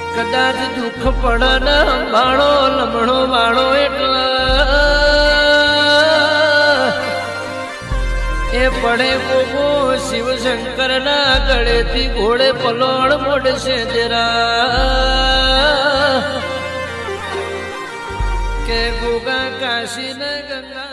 कदाच दुख पड़ा न भाड़ो लमणो वाड़ो एटला ए पड़े गोगो शिव शंकर ना गड़े थी घोड़े पलोड़ मोड़ से तेरा के गोगा काशी न गंगा।